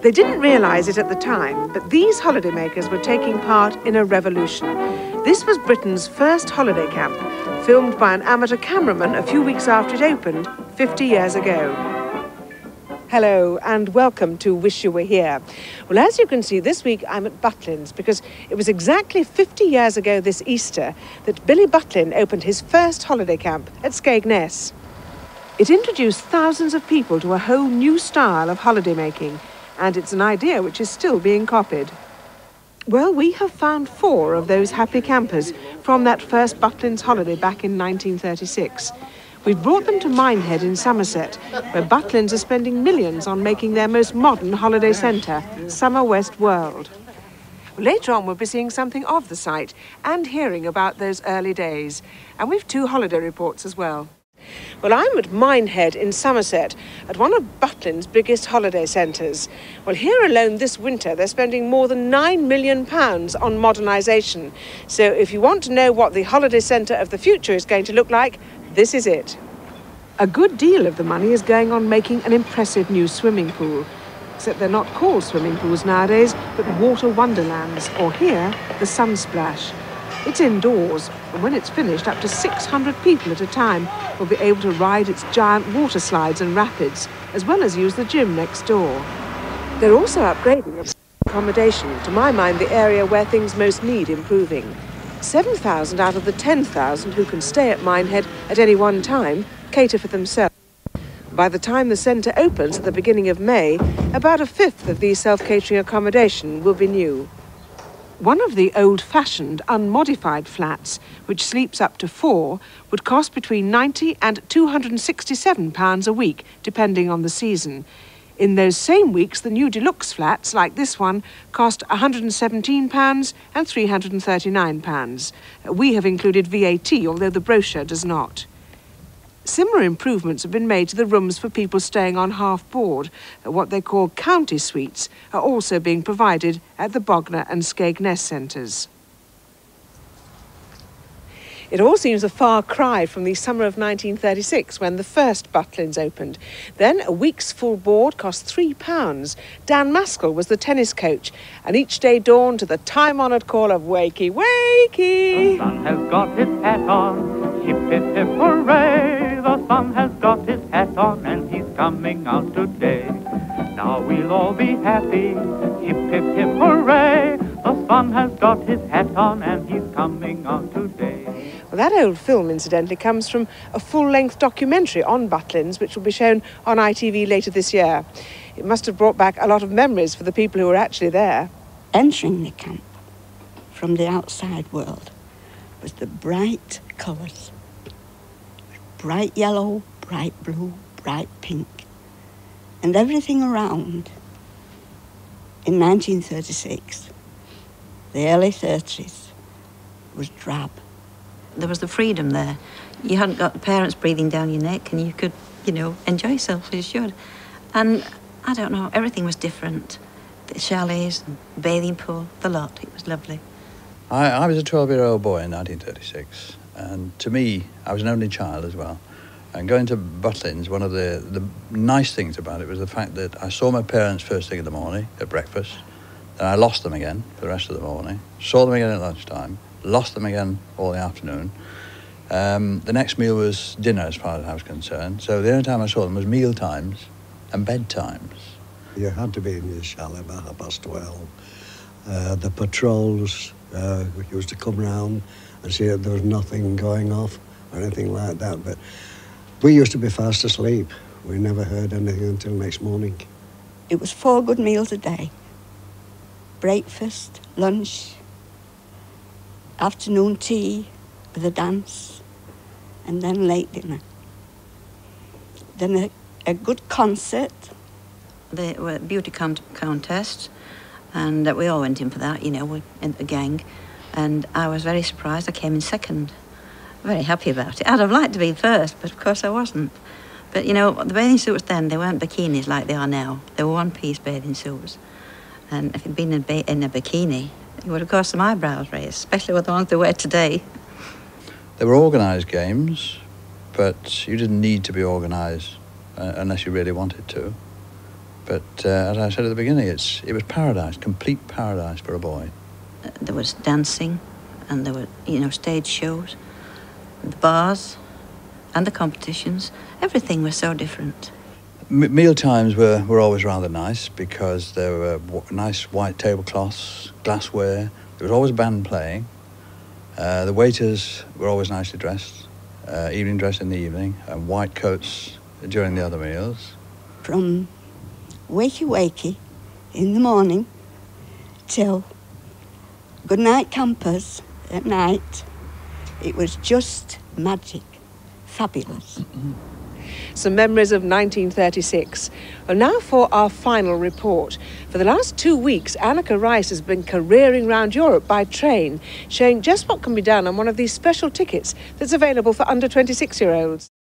They didn't realise it at the time, but these holidaymakers were taking part in a revolution. This was Britain's first holiday camp, filmed by an amateur cameraman a few weeks after it opened 50 years ago. Hello and welcome to Wish You Were Here. Well, as you can see, this week I'm at Butlin's because it was exactly 50 years ago this Easter that Billy Butlin opened his first holiday camp at Skegness. It introduced thousands of people to a whole new style of holiday making, and it's an idea which is still being copied. Well, we have found 4 of those happy campers from that first Butlin's holiday back in 1936. We've brought them to Minehead in Somerset, where Butlins are spending millions on making their most modern holiday centre, Summer West World. Later on, we'll be seeing something of the site and hearing about those early days. And we've 2 holiday reports as well. Well, I'm at Minehead in Somerset, at one of Butlin's biggest holiday centres. Well, here alone this winter, they're spending more than £9 million on modernisation. So if you want to know what the holiday centre of the future is going to look like, this is it. A good deal of the money is going on making an impressive new swimming pool. Except they're not called swimming pools nowadays, but water wonderlands, or here, the Sunsplash. It's indoors, and when it's finished, up to 600 people at a time will be able to ride its giant water slides and rapids, as well as use the gym next door. They're also upgrading accommodation, to my mind the area where things most need improving. 7,000 out of the 10,000 who can stay at Minehead at any one time cater for themselves. By the time the centre opens at the beginning of May, about 1/5 of these self-catering accommodation will be new. One of the old-fashioned, unmodified flats, which sleeps up to 4, would cost between £90 and £267 a week, depending on the season. In those same weeks, the new deluxe flats, like this one, cost £117 and £339. We have included VAT, although the brochure does not. Similar improvements have been made to the rooms for people staying on half-board. What they call county suites are also being provided at the Bognor and Skegness centres. It all seems a far cry from the summer of 1936 when the first Butlins opened. Then a week's full board cost £3. Dan Maskell was the tennis coach, and each day dawned to the time-honoured call of wakey, wakey. The sun has got his hat on, hip, hip, hip, hooray. The sun has got his hat on and he's coming out today. Now we'll all be happy, hip, hip, hip, hooray. The sun has got his hat on and he's coming out today. Well, that old film, incidentally, comes from a full-length documentary on Butlins, which will be shown on ITV later this year. It must have brought back a lot of memories for the people who were actually there. Entering the camp from the outside world was the bright colours. Bright yellow, bright blue, bright pink. And everything around, in 1936, the early 30s, was drab. There was the freedom there. You hadn't got the parents breathing down your neck and you could, enjoy yourself as you should. And, I don't know, everything was different. The chalets, the bathing pool, the lot, it was lovely. I was a 12-year-old boy in 1936, and to me, I was an only child as well. And going to Butlin's, one of the nice things about it was the fact that I saw my parents first thing in the morning at breakfast, then I lost them again for the rest of the morning, saw them again at lunchtime, lost them again all the afternoon. The next meal was dinner as far as I was concerned, so the only time I saw them was meal times and bed times. You had to be in your chalet by 12:30. The patrols used to come round and see that there was nothing going off or anything like that, but we used to be fast asleep. We never heard anything until next morning. It was 4 good meals a day. Breakfast, lunch, afternoon tea with a dance, and then late dinner. Then a good concert. There were beauty contests, and we all went in for that, in the gang. And I was very surprised. I came in second. Very happy about it. I'd have liked to be first, but of course I wasn't. But, the bathing suits then, they weren't bikinis like they are now. They were one-piece bathing suits. And if you'd been in a bikini, it would have caused some eyebrows raised, especially with the ones they wear today. There were organised games, but you didn't need to be organised unless you really wanted to. But as I said at the beginning, it was paradise, complete paradise for a boy. There was dancing, and there were, stage shows, the bars, and the competitions. Everything was so different. Meal times were always rather nice because there were nice white tablecloths, glassware. There was always a band playing. The waiters were always nicely dressed, evening dress in the evening, and white coats during the other meals. From wakey in the morning till good night campers at night, it was just magic, fabulous. Some memories of 1936. And now for our final report. For the last 2 weeks, Annika Rice has been careering round Europe by train, showing just what can be done on one of these special tickets that's available for under 26-year-olds.